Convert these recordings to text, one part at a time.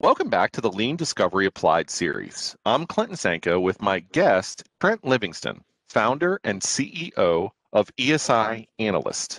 Welcome back to the Lean Discovery Applied series. I'm Clinton Sanko with my guest, Trent Livingston, founder and CEO of ESI Analyst.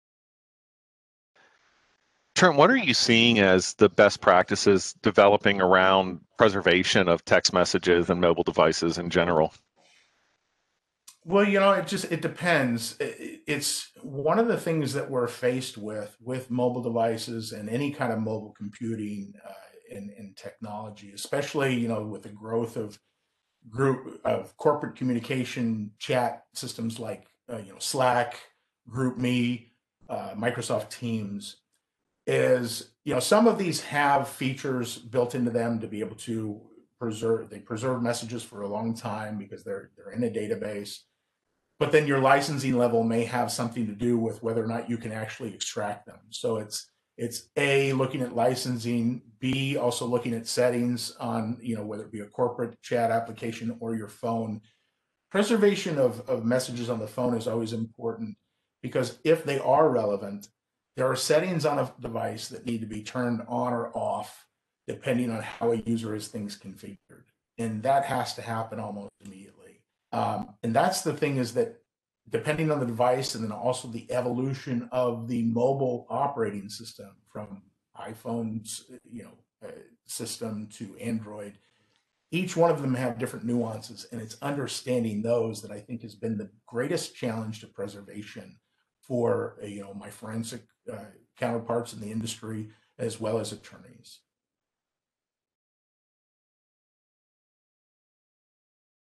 Trent, what are you seeing as the best practices developing around preservation of text messages and mobile devices in general? Well, it depends. It's one of the things that we're faced with mobile devices and any kind of mobile computing in technology, especially with the growth of corporate communication chat systems like Slack, GroupMe, Microsoft Teams. Is some of these have features built into them to be able to preserve messages for a long time because they're in a database, but then your licensing level may have something to do with whether or not you can actually extract them. So it's A, looking at licensing, B, also looking at settings on, whether it be a corporate chat application or your phone. Preservation of messages on the phone is always important because if they are relevant, there are settings on a device that need to be turned on or off depending on how a user has things configured. And that has to happen almost immediately. And that's the thing, is that depending on the device and then also the evolution of the mobile operating system from iPhone's system to Android, each one of them have different nuances, and it's understanding those that I think has been the greatest challenge to preservation for my forensic counterparts in the industry as well as attorneys.